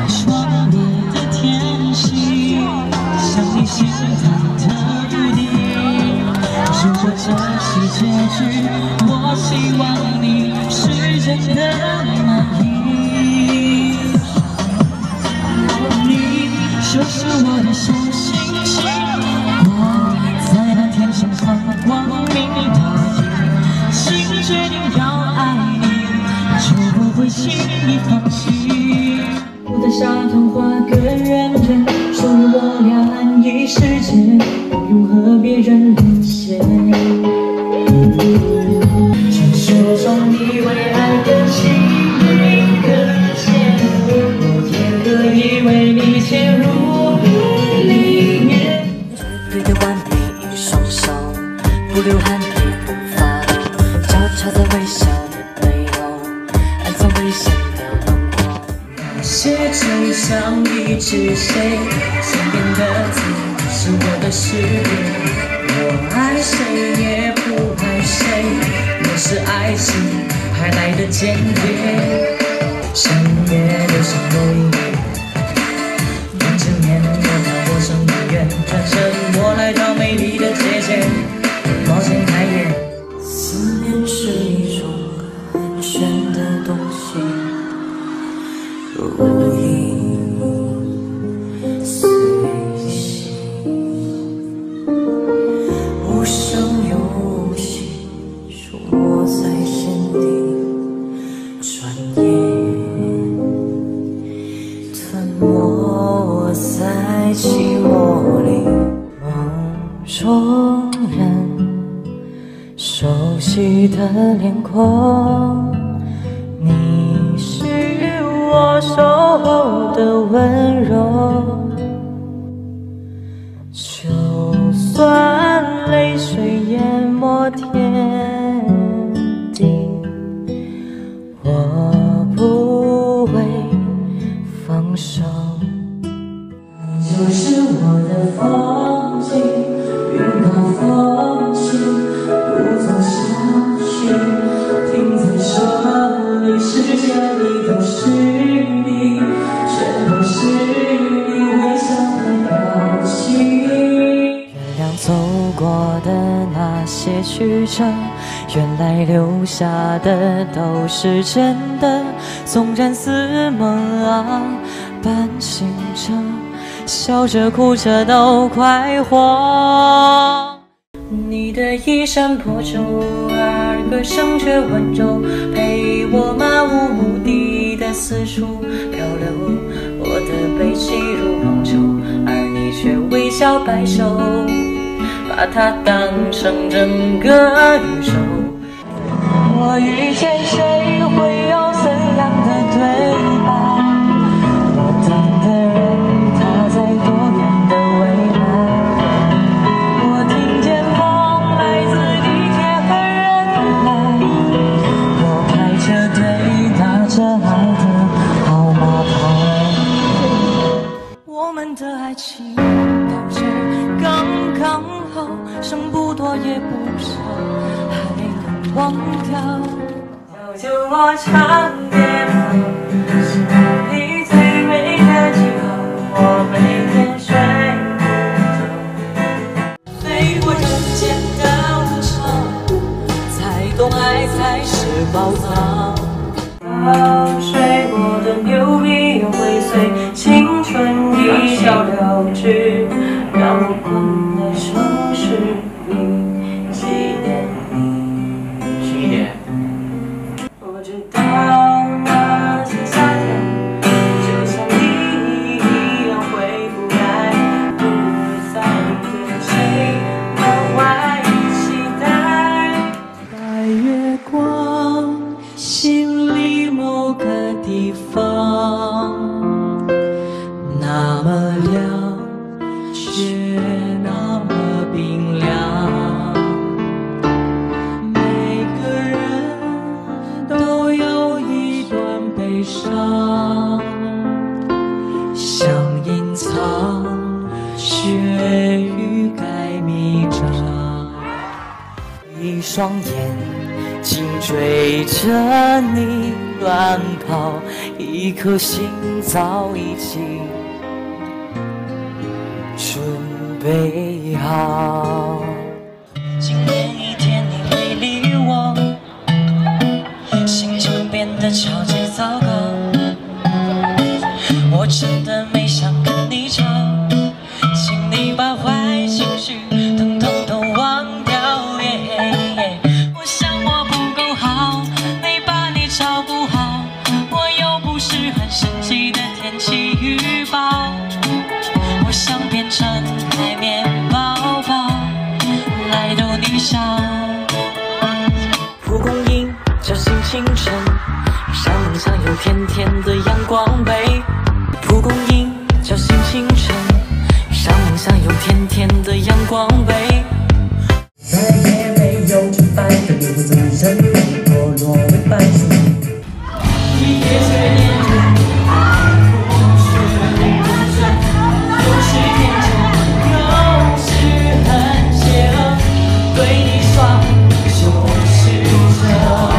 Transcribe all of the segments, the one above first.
窗边的天气，像你心脏的笃定。如果这是结局，我希望你是真的满意。你就是我的小星星，我在那天上放光明的夜，心决定要爱你，就不会轻易放弃。我在沙滩画个圆圈，属于我俩一世界，不用和别人连线。传说中你为爱的心灵搁浅，我也可以为你潜入里面。 绝对的完美，一双手不流汗也不发抖，交叉在微笑的背后，暗藏危险的轮廓。 那些就像一只谁身边的字，是我的世界。我爱谁也不爱谁，若是爱情还来得简洁。深夜流上落音乐，用执念我到我生永远，转身我来到美丽的姐姐，抱歉开眼。 思念是一种很玄的东西，如影随形，无声又无息，出没在心底，转眼吞没在寂寞里，梦中人熟悉的脸孔，你是我守候的温柔。就算泪水淹没天地，我不会放手。 就是我的风景，云高风轻，不走下去，停在这里，世界里都是你，全都是你微笑的表情。 原谅走过的那些曲折，原来留下的都是真的，纵然似梦啊，半醒着，笑着哭着都快活。你的衣衫破旧，而歌声却温柔，陪我漫无目的的四处漂流。我的背脊如荒丘，而你却微笑摆手，把它当成整个宇宙。我遇见谁会有怎样的对白？我等的人他在多远的未来？我听见风来自地铁和人来，我开着队打着爱的号码牌。我们的爱情感觉刚刚好，剩不多也不少，还能忘掉。就我唱点好，是你最美的记号，我每天睡不着。随我人间的无常，才懂爱才是宝藏。水过的牛皮又会随青春一笑了之，让我困在城市里纪念你。 轻一点。 我知道那些夏天，就像你一样回不来，不会再对谁满怀期待。白月光，心里某个地方，那么亮，却那么冰凉。每个人都有一段悲伤，想隐藏，却欲盖弥彰。一双眼紧追着你乱跑， 一颗心早已经准备好。 今天一天你没理我，心情变得超级糟糕。我真的没想跟你吵，请你把坏情绪统统都忘掉。我想我不够好，没把你照顾好，我又不是很神奇的天气预报。我想变成海绵宝宝来逗你笑。 蒲公英叫醒清晨，山上有甜甜的阳光杯。蒲公英叫醒清晨，山上有甜甜的阳光杯。 再也没有去翻的留着人们堕落为白鼠。一夜却念着爱不是不真，有时天真，有时很邪恶，对你耍就是这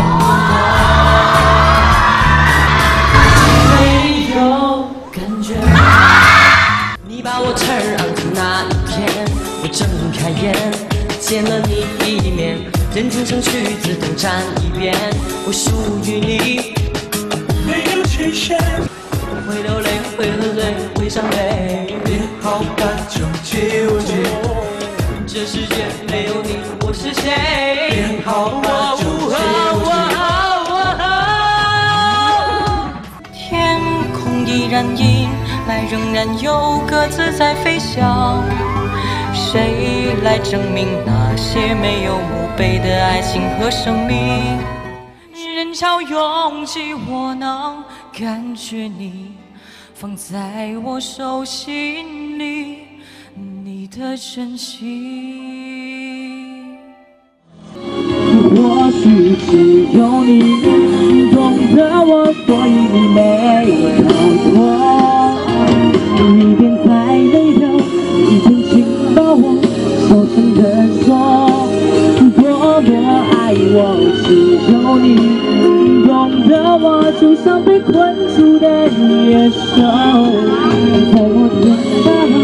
没有感觉。你把我 turn on 的那一天，我睁开眼见了你一面，人生成曲子都站一遍，我属于你，没有缺陷。会流泪，会喝醉，会伤悲，别好感就纠结。这世界没有你，我是谁？别好感就纠结。天空依然阴霾，仍然有鸽子在飞翔。谁来证明那些没有墓碑的爱情和生命？人潮拥挤，我能感觉你放在我手心里，你的真心。或许只有你懂得我，所以你没逃脱。一边在泪流，一边紧抱我，小声地说，多么爱我，只有你懂得我，就像被困住的野兽，在我肩膀。